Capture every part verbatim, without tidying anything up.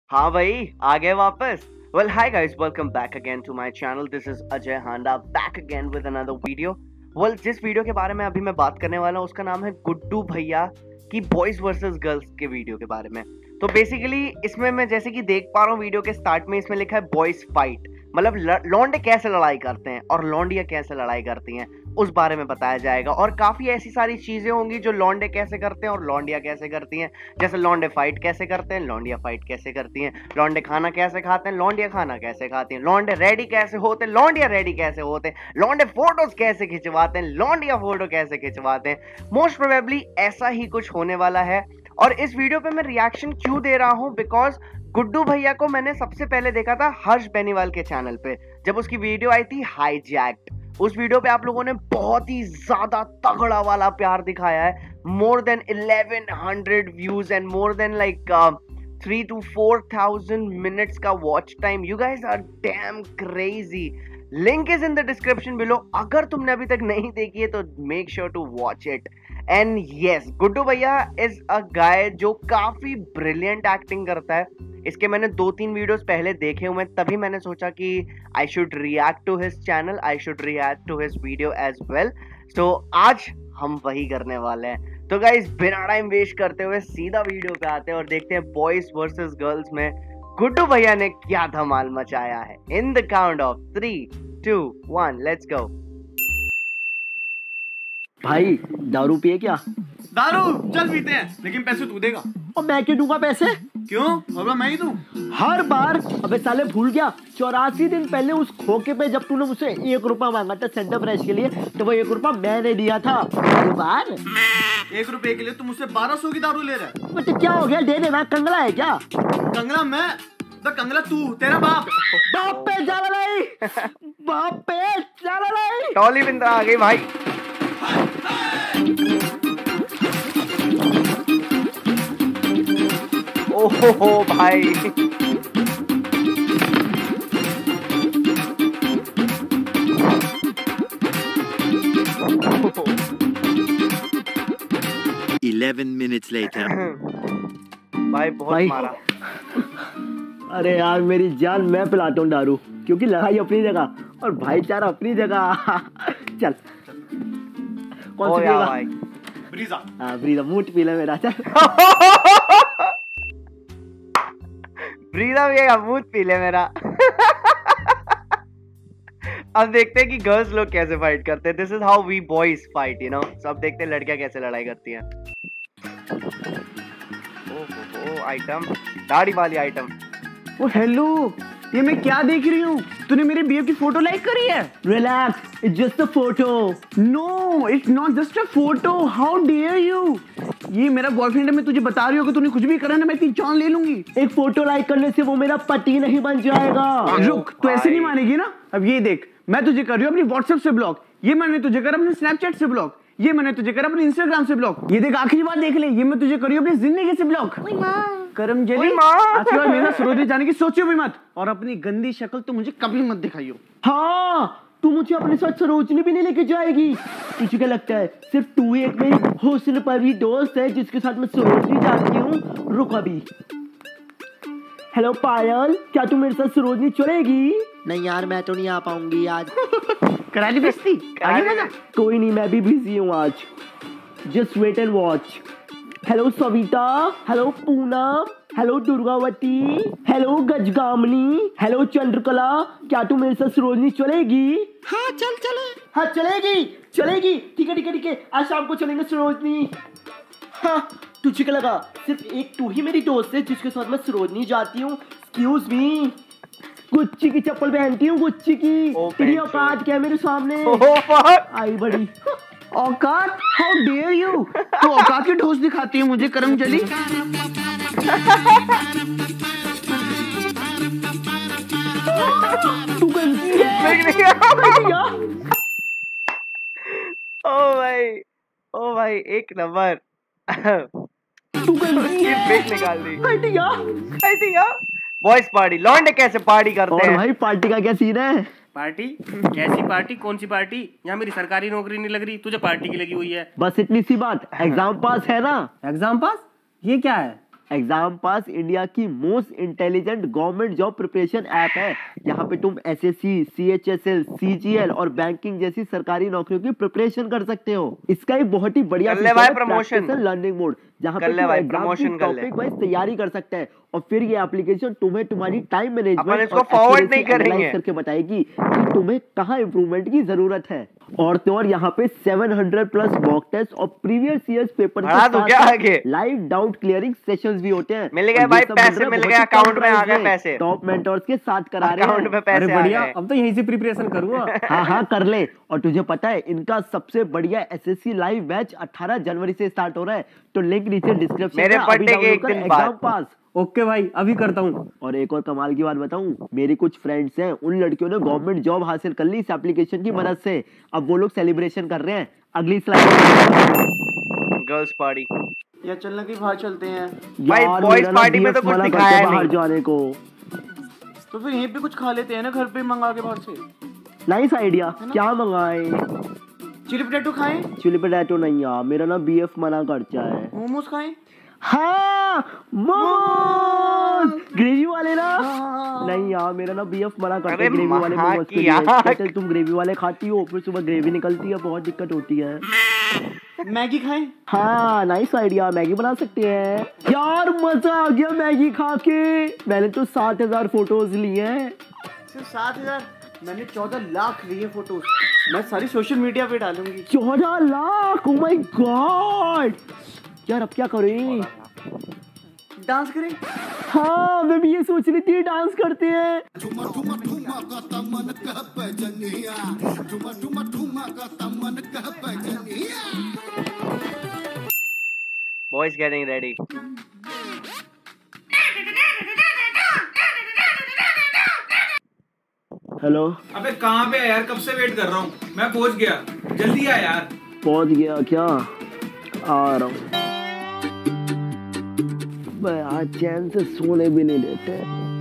हाँ भाई, आ गए वापस। Well, hi guys, welcome back again to my channel. This is Ajay Handa back again with another video. Well, जिस video के बारे में अभी मैं बात करने वाला हूँ उसका नाम है गुड्डू भैया की बॉयज वर्सेस गर्ल्स के वीडियो के बारे में। तो बेसिकली इसमें मैं जैसे कि देख पा रहा हूँ वीडियो के स्टार्ट में इसमें लिखा है बॉयज फाइट, मतलब लौंडे कैसे लड़ाई करते हैं और लौंडियाँ कैसे लड़ाई करती हैं उस बारे में बताया जाएगा। और काफी ऐसी सारी चीजें होंगी जो लौंडे कैसे करते हैं और लौंडियाँ कैसे करती हैं, जैसे लौंडे फाइट कैसे करते हैं, लौंडियाँ फाइट कैसे करती हैं, लौंडे खाना कैसे खाते हैं, लौंडियाँ खाना कैसे खाती हैं, लौंडे रेडी कैसे होते हैं, लौंडियाँ रेडी कैसे होते हैं, लौंडे फोटोज कैसे खिंचवाते हैं, लौंडियाँ फोटो कैसे खिंचवाते हैं। मोस्ट प्रोबेबली ऐसा ही कुछ होने वाला है। और इस वीडियो पे मैं रिएक्शन क्यों दे रहा हूँ, बिकॉज गुड्डू भैया को मैंने सबसे पहले देखा था हर्ष बेनीवाल के चैनल पे, जब उसकी वीडियो आई थी हाईजैक्ड। उस वीडियो पे आप लोगों ने बहुत ही ज्यादा तगड़ा वाला प्यार दिखाया है। More than eleven hundred views and more than like three to four thousand minutes का watch time. You guys are damn crazy. Link is in the description below. अगर तुमने अभी तक नहीं देखी है तो make sure to watch it. And yes, Guddu Bhaiya is अ गाय जो काफी ब्रिलियंट एक्टिंग करता है। इसके मैंने दो तीन वीडियोस पहले देखे हुए, तभी मैंने सोचा कि I should react to his channel, I should react to his video as well. So आज हम वही करने वाले हैं। तो गाइस बिना टाइम वेस्ट करते हुए सीधा वीडियो पे आते हैं और देखते हैं बॉयज वर्सेस गर्ल्स में गुड्डू भैया ने क्या धमाल मचाया है। In the count of three two one, let's go. भाई दारू पिए क्या? दारू चल पीते हैं, लेकिन पैसे तू देगा। और मैं क्यों दूंगा पैसे? क्यों? अब मैं ही दूं। हर बार। अबे साले भूल गया, चौरासी दिन पहले उस खोखे पे जब तूने मुझसे एक रुपया मांगा था सेंटर फ्रेश के लिए, तो वो एक रुपया मैंने दिया था। हर बार एक रुपए के लिए तुम मुझसे बारह सौ की दारू ले रहा है। तो क्या हो गया, दे देना। कंगला है क्या? कंगला मैं? तो कंगला तू, तेरा बाप। बाप पे जाला नहीं, बाप पे जाला नहीं। टॉली बिंद्रा आ गई भाई। ओहो भाई, Eleven minutes later. भाई बहुत भाई। मारा। अरे यार मेरी जान, मैं पिलाता हूँ दारू, क्योंकि लड़ाई अपनी जगह और भाईचारा अपनी जगह। चल कौन सी पिएगा? भाई ब्रीजा। हाँ ब्रीजा, मूठ पी ले मेरा। चल ब्रीजा भी मूड पी ले मेरा। अब देखते हैं कि गर्ल्स लोग कैसे फाइट करते हैं। This is how we boys fight, you know. सब देखते हैं लड़कियां कैसे लड़ाई करती हैं। ओहो आइटम, दाढ़ी वाली आइटम। ओ हेलो, ये मैं क्या देख रही हूँ? तूने मेरे बीएफ की फोटो लाइक करी है? Relax, it's just a photo. No, it's not just a photo. How dare you? ये मेरा बॉयफ्रेंड है, मैं तुझे बता रही हूँ कि तूने कुछ भी करा ना, मैं तेरी जान ले लूंगी। एक फोटो लाइक करने से वो मेरा पति नहीं बन जाएगा। रुक, तू ऐसे नहीं मानेगी ना। अब ये देख, मैं तुझे कर रही हूँ अपनी व्हाट्सएप से ब्लॉक, ये मैंने तुझे करा अपने स्नैपचैट से ब्लॉक, ये मैंने तुझे करा अपने इंस्टाग्राम से ब्लॉक। ये देख आखिरी बात देख ले, ये मैं तुझे करी अपनी जिंदगी से ब्लॉक। करम जली, आखिरी बार मेरा सरोजनी जाने की सोचियो भी मत, और अपनी गंदी शक्ल तो मुझे कभी मत दिखाइयो। हाँ, तू मुझे अपने साथ सरोजनी भी नहीं लेके जाएगी। तुझे क्या लगता है सिर्फ तू ही एक मेरी हौसले पर भी दोस्त है जिसके साथ मैं सरोजनी जाती हूँ? रुक अभी। हेलो पायल, क्या तू मेरे साथ सरोजनी चलेगी? नहीं यार, मैं तो नहीं आ पाऊंगी आज। करा ली बेइज्जती? आगे मजा। कोई नहीं, मैं भी बिजी हूँ आज। Just wait and watch. Hello Savita, hello Poonam, hello Durgavati, hello Gajgamini, hello Chandrakala, क्या तू मेरे साथ सरोजनी चलेगी? हाँ चल चले। हाँ चलेगी, चलेगी। ठीक है ठीक है ठीक है, आज शाम को चलेंगे सरोजनी। हाँ, तुझे क्या लगा सिर्फ एक तू ही मेरी दोस्त है जिसके साथ मैं सरोजनी जाती हूँ? एक्सक्यूज मी, गुच्ची की चप्पल पहनती हूँ, गुच्ची की। तेरी औकात क्या है मेरे सामने? आई बड़ी औकात? How dare you? तू औकात की ढोस दिखाती है मुझे, करम जली। तू गंदी है। ओ भाई, ओ भाई एक नंबर। तू गंदी है। ब्रेक निकाल दी। घटिया, घटिया। बॉयज पार्टी, लौंडे कैसे पार्टी करते और हैं? भाई पार्टी का क्या सीन है? पार्टी? कैसी पार्टी? कौन सी पार्टी? यहाँ मेरी सरकारी नौकरी नहीं लग रही, तुझे पार्टी की लगी हुई है। बस इतनी सी बात। एग्जाम पास है ना? Exam pass? ये क्या है? एग्जाम पास इंडिया की most intelligent government job preparation app है। यहाँ पे तुम एसएससी, सीएचएसएल, सीजीएल और बैंकिंग जैसी सरकारी नौकरियों की प्रिपरेशन कर सकते हो। इसका एक बहुत ही बढ़िया प्रमोशन लर्निंग मोड जहाँ पे तुम एग्जाम की टॉपिक वाइज तैयारी कर सकते हैं और फिर ये एप्लीकेशन तुम्हें तुम्हारी टाइम मैनेजमेंट इसको फॉरवर्ड नहीं करेंगे करके बताएगी कि तुम्हें कहाँ इंप्रूवमेंट की जरूरत है। और तो और यहाँ पे सात सौ प्लस मॉक टेस्ट और previous years paper live doubt clearing sessions भी होते हैं। मिल गए भाई पैसे, मिल गए अकाउंट में आ गए पैसे, टॉप मेंटर्स के साथ करा रहे हैं अकाउंट में पैसे। बढ़िया, अब तो यहीं से प्रिपरेशन करूंगा। हाँ हाँ कर ले। और तुझे पता है इनका सबसे बढ़िया एसएससी लाइव बैच अठारह जनवरी से स्टार्ट हो रहा है, तो लिंक नीचे डिस्क्रिप्शन मेरे बर्थडे के एक दिन बाद। एग्जाम पास। ओके भाई, अभी करता हूँ। और एक और कमाल की बात बताऊं, मेरी कुछ फ्रेंड्स हैं, उन लड़कियों ने गवर्नमेंट जॉब हासिल कर ली इस एप्लीकेशन की मदद से। अब वो लोग सेलिब्रेशन कर रहे हैं। अगली स्लाइड, गर्ल्स पार्टी या चलना की बाहर चलते हैं भाई। बॉयज पार्टी में तो कुछ दिखाया बाहर नहीं जाने को, तो फिर यहीं पे कुछ खा लेते हैं ना, घर पे मंगा के बाहर से। Nice idea. क्या मंगाए? चिली पोटैटो खाएं? चिली पोटैटो नहीं यार, मेरा ना बीएफ मना करता है। मोमोज खाएं? हाँ मोमोज ग्रेवी वाले ना। नहीं यार, मेरा ना बीएफ मना करता है ग्रेवी वाले मोमोज के लिए। कहते तुम ग्रेवी वाले खाती हो, फिर सुबह ग्रेवी निकलती है, बहुत दिक्कत होती है। मैगी खाएं? हाँ नाइस आइडिया, मैगी बना सकते हैं। यार मजा आ गया मैगी खा के। मैंने तो सात हजार फोटोज लिए हैं। सिर्फ सात हजार? मैंने चौदह लाख लिए फोटोज। मैं सारी सोशल मीडिया पे डालूंगी। चौदह लाख? ओ माय गॉड यार, अब क्या करें? डांस करें? हाँ मैं भी ये सोच रही थी, डांस करते हैं। Boys getting ready. हेलो। अबे कहाँ पे है यार? कब से वेट कर रहा हूँ। मैं पहुँच गया, जल्दी आ यार। पहुँच गया क्या? आ रहा हूँ। आज चैन से सोने भी नहीं देते।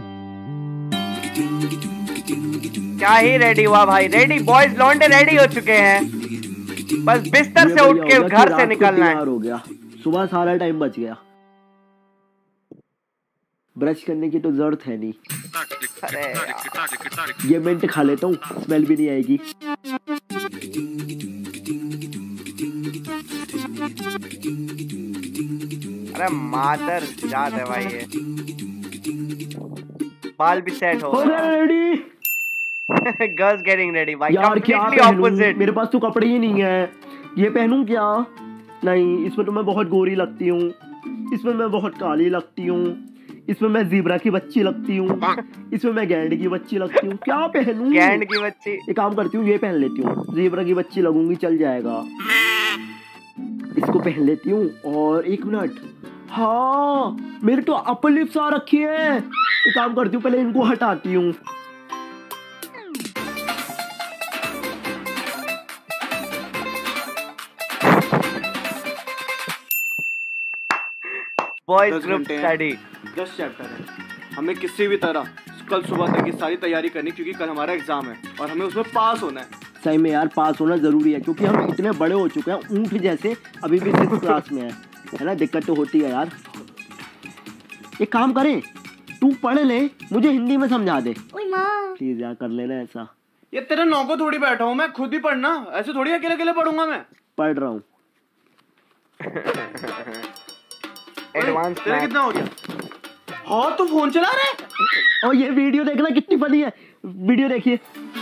क्या ही रेडी हुआ भाई। रेडी बॉयज लौंडे रेडी हो चुके हैं, बस बिस्तर से उठ के घर से निकलना है। हो गया, सुबह सारा टाइम बच गया। ब्रश करने की तो जरूरत है नहीं। अरे ये मिंट खा लेता हूँ, स्मेल भी नहीं आएगी। अरे मादर जात है भाई ये। बाल भी सेट हो रेडी। गर्ल्स गेटिंग रेडी भाई। यार क्या ऑपोजिट। मेरे पास तो कपड़े ही नहीं है, ये पहनूं क्या? नहीं, इसमें तो मैं बहुत गोरी लगती हूँ, इसमें मैं बहुत काली लगती हूँ, इसमें मैं ज़ीब्रा की बच्ची लगती हूँ, इसमें मैं गैंड की बच्ची लगती हूँ। क्या पहनूं? गैंड की बच्ची? एक काम करती हूँ, ये पहन लेती हूँ। ज़ीब्रा की बच्ची लगूंगी, चल जाएगा। इसको पहन लेती हूँ। और एक मिनट, हाँ मेरे तो अपर लिप्स आ रखी है। एक काम करती हूँ, पहले इनको हटाती हूँ। बॉयज ग्रुप स्टडी दस चैप्टर है। हमें किसी भी तरह कल सुबह तक की सारी तैयारी करनी, क्योंकि कल हमारा एग्जाम है और हमें उसमें पास होना है। सही में यार, पास होना जरूरी है, क्योंकि हम इतने बड़े हो चुके हैं, ऊंट जैसे अभी भी सिक्स क्लास में है है ना। दिक्कत तो होती है यार। एक काम करें, तू पढ़ ले, मुझे हिंदी में समझा दे प्लीज यार, कर लेना ऐसा। ये तेरे नौको थोड़ी बैठा हूँ मैं, खुद भी पढ़ना। ऐसे थोड़ी अकेले अकेले पढ़ूंगा मैं। पढ़ रहा हूँ। एडवांस तेरा कितना हो गया? हाँ तू फोन चला रहा है। और ये वीडियो देखना कितनी फनी है, वीडियो देखिए।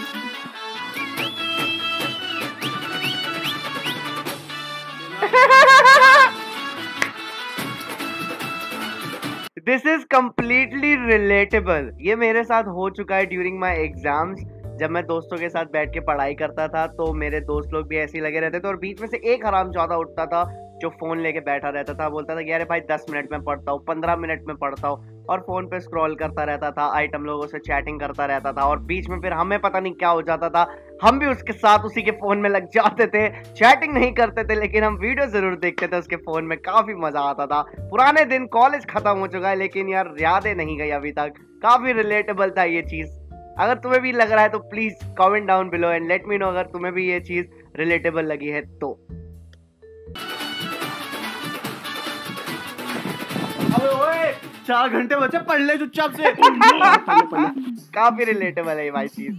This is completely relatable. ये मेरे साथ हो चुका है ड्यूरिंग माई एग्जाम्स। जब मैं दोस्तों के साथ बैठ के पढ़ाई करता था तो मेरे दोस्त लोग भी ऐसे ही लगे रहते थे, और बीच में से एक हरामजादा उठता था जो फोन लेके बैठा रहता था। बोलता था कि अरे भाई दस मिनट में पढ़ता हूँ, पंद्रह मिनट में पढ़ता हूँ, और फोन पे स्क्रॉल करता रहता था, आइटम लोगों से चैटिंग करता रहता था। और बीच में फिर हमें पता नहीं क्या हो जाता था, हम भी उसके साथ उसी के फोन में लग जाते थे। चैटिंग नहीं करते थे, लेकिन हम वीडियो जरूर देखते थे उसके फोन में। काफी मजा आता था। पुराने दिन, कॉलेज खत्म हो चुका है लेकिन यार यादें नहीं गई अभी तक। काफी रिलेटेबल था ये चीज। अगर तुम्हें भी लग रहा है तो please comment down below and let me know अगर तुम्हें भी ये चीज रिलेटेबल लगी है तो। अबे ओए चार घंटे बचे, पढ़ ले चुपचाप से। काफी रिलेटेबल है ये भाई चीज।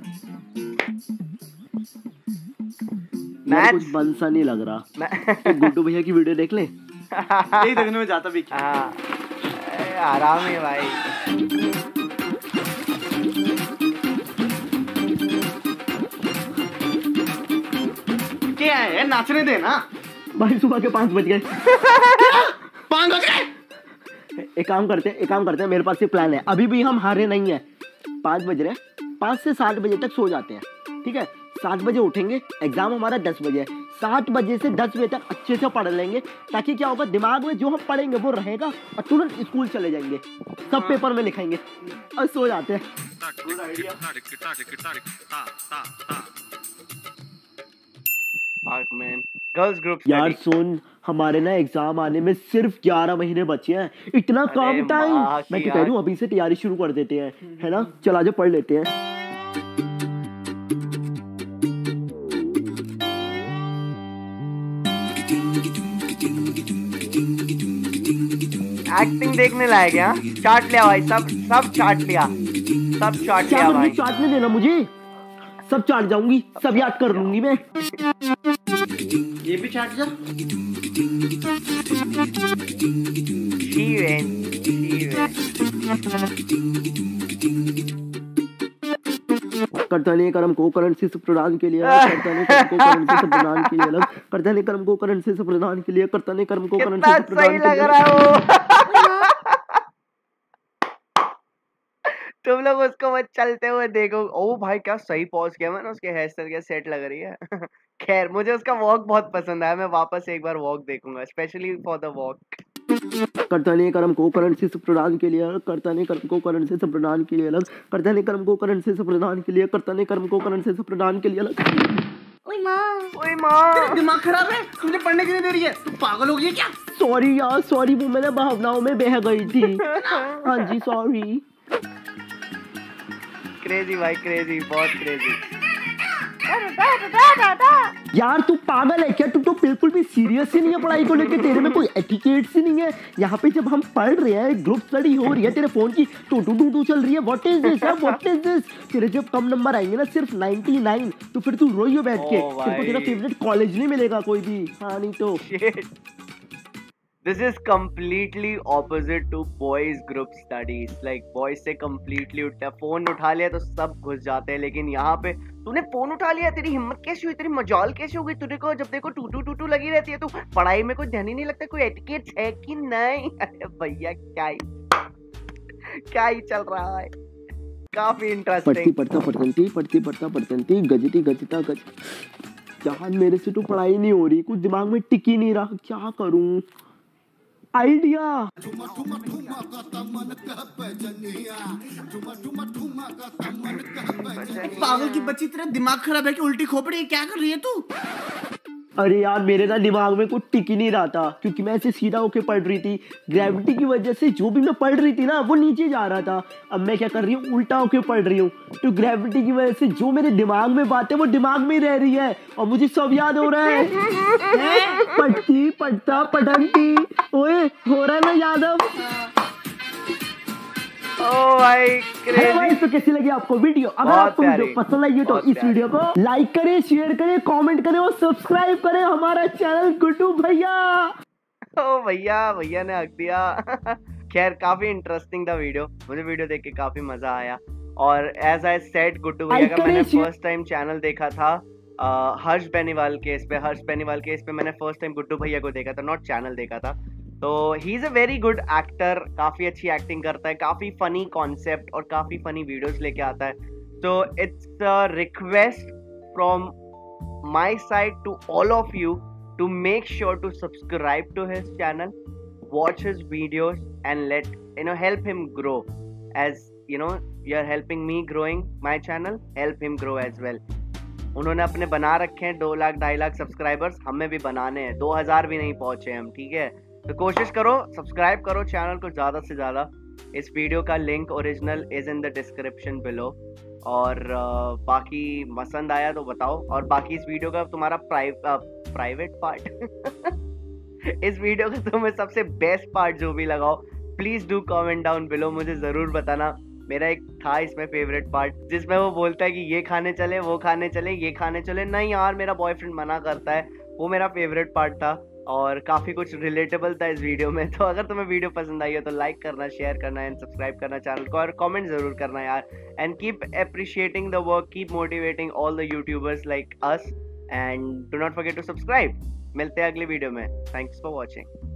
यार कुछ बन सा नहीं लग रहा। तो गुड्डू भैया की वीडियो देख ले। यही देखने में जाता भी क्या। हाँ आराम है भाई। क्या है, नाचने दे ना भाई। सुबह के पाँच बज गए। पाँच बज गए। एक काम करते हैं एक काम करते हैं मेरे पास एक प्लान है। अभी भी हम हारे नहीं है। पाँच बज रहे हैं, पाँच से सात बजे तक सो जाते हैं, ठीक है। सात बजे उठेंगे, एग्जाम हमारा दस बजे है। सात बजे से दस बजे तक अच्छे से पढ़ लेंगे, ताकि क्या होगा, दिमाग में जो हम पढ़ेंगे वो रहेगा और तुरंत स्कूल चले जाएंगे, सब पेपर में लिखेंगे और सो जाते हैं। गर्ल्स ग्रुप यार सुन, हमारे ना एग्जाम आने में सिर्फ ग्यारह महीने बचे हैं। इतना कम टाइम। मैं तो कह रही हूँ अभी से तैयारी शुरू कर देते हैं, है ना। चल आजा पढ़ लेते हैं। एक्टिंग देखने लायक है। हाँ? चाट लिया भाई, सब सब चाट लिया, सब चाट लिया भाई। चाट नहीं देना मुझे, सब चाट जाऊंगी, सब याद कर लूंगी मैं। ये भी चाट जा। करता नहीं कर्म को करण से प्रदान के लिए, करता नहीं कर्म को करण से प्रदान के लिए अलग, करता नहीं कर्म को करण से प्रदान के लिए, करता नहीं कर्म को करण से प्रदान के लिए। लग रहा है तुम लोग उसको बस चलते हुए देखो। ओ भाई क्या सही पॉज किया मैंने, उसके हेयर स्टाइल क्या सेट लग रही है। खैर मुझे उसका वॉक बहुत पसंद आया, मैं वापस एक बार वॉक देखूंगा, स्पेशली फॉर द वॉक। करता नहीं कर्म को करण से प्रदान के लिए अलग, करता नहीं कर्म को करण से प्रदान के लिए अलग, करता नहीं कर्म को करण से प्रदान के लिए, करता नहीं कर्म को करण से प्रदान के लिए अलग। ओए माँ, ओए माँ, दिमाग खराब है, तुझे पढ़ने की नहीं दे रही है, तू पागल हो गई है क्या? सॉरी यार, सॉरी, वो मैंने भावनाओं में बह गई थी। हाँ जी सॉरी। क्रेजी भाई, क्रेजी, बहुत क्रेजी। यार तू पागल है क्या? तू तो बिल्कुल भी सीरियस ही नहीं है पढ़ाई को लेके, तेरे में कोई एटिकेट ही नहीं है। यहाँ पे जब हम पढ़ रहे हैं, ग्रुप स्टडी हो रही है, तेरे फोन की टू टू टू टू चल रही है। What is this? What is this? तेरे जब कम नंबर आएंगे ना, सिर्फ नाइंटी नाइन, तो फिर तू रोइयो बैठ के। तेरे को तेरा फेवरेट कॉलेज नहीं मिलेगा कोई भी। हाँ नहीं तो This is completely opposite to boys group studies. Like boys से completely उठता है, फोन उठा लिया तो सब घुस जाते हैं, लेकिन यहाँ पे तूने फोन उठा लिया, तेरी हिम्मत कैसी हुई, तेरी मजाल कैसी हो गई? तुझे को जब देखो टू टू टू टू लगी रहती है, तो पढ़ाई में कोई ध्यान ही नहीं लगता, कोई एटिकेट है कि नहीं? अरे भैया क्या ही क्या ही चल रहा है। काफी इंटरेस्टिंग। पढ़ती पढ़ता पढ़ती पढ़ती पढ़ता पढ़ती गजती गजता गज। यार मेरे से तो पढ़ाई नहीं हो रही, कुछ दिमाग में टिक ही नहीं रहा, क्या करूं? आइडिया। पागल की बच्ची, तेरा दिमाग खराब है कि उल्टी खोपड़ी? क्या कर रही है तू? अरे यार मेरे ना दिमाग में कुछ टिक ही नहीं रहा था, क्योंकि मैं ऐसे सीधा होके पढ़ रही थी। ग्रेविटी की वजह से जो भी मैं पढ़ रही थी ना, वो नीचे जा रहा था। अब मैं क्या कर रही हूँ, उल्टा होके पढ़ रही हूँ। तो ग्रेविटी की वजह से जो मेरे दिमाग में बात है वो दिमाग में रह रही है, और मुझे सब याद हो रहा है। पढ़ती पढ़ता पढ़ती, ओए हो रहा है ना यादव? ओ भाई क्रेजी। तो कैसी लगी आपको वीडियो? अगर आपको वीडियो पसंद आई तो इस वीडियो को लाइक करें, शेयर करें, कमेंट करें और सब्सक्राइब करें हमारा चैनल गुड्डू भैया। ओ भैया, भैया ने हक दिया। खैर काफी इंटरेस्टिंग था वीडियो, मुझे वीडियो देख के काफी मजा आया। और एज आई सेड, गुड्डू भैया का मैंने फर्स्ट टाइम चैनल देखा था हर्ष बेनीवाल के इस पे हर्ष बेनीवाल के इस पे मैंने फर्स्ट टाइम गुड्डू भैया को देखा था, नॉट चैनल देखा था। तो he is a very good actor, काफी अच्छी एक्टिंग करता है, काफी फनी कॉन्सेप्ट और काफी फनी वीडियोस लेके आता है। तो it's a request from my side to all of you to make sure to subscribe to his channel, watch his videos and let you know help him grow as you know you are helping me growing my channel, help him grow as well. उन्होंने अपने बना रखे हैं दो लाख ढाई lakh subscribers, हमें भी बनाने हैं, दो हजार भी नहीं पहुंचे हम, ठीक है? तो कोशिश करो, सब्सक्राइब करो चैनल को ज़्यादा से ज़्यादा। इस वीडियो का link original is in the description below. और uh, बाकी पसंद आया तो बताओ, और बाकी इस वीडियो का तुम्हारा प्राइव प्राइवेट पार्ट इस वीडियो का तुम्हें सबसे बेस्ट पार्ट जो भी लगाओ please do comment down below, मुझे जरूर बताना। मेरा एक था इसमें फेवरेट पार्ट जिसमें वो बोलता है कि ये खाने चले, वो खाने चले, ये खाने चले, नहीं यार मेरा बॉयफ्रेंड मना करता है। वो मेरा फेवरेट पार्ट था और काफ़ी कुछ रिलेटेबल था इस वीडियो में। तो अगर तुम्हें वीडियो पसंद आई हो तो लाइक करना, शेयर करना एंड सब्सक्राइब करना चैनल को, और कमेंट जरूर करना यार। And keep appreciating the work, keep motivating all the YouTubers like us, and do not forget to subscribe. मिलते हैं अगले वीडियो में। Thanks for watching.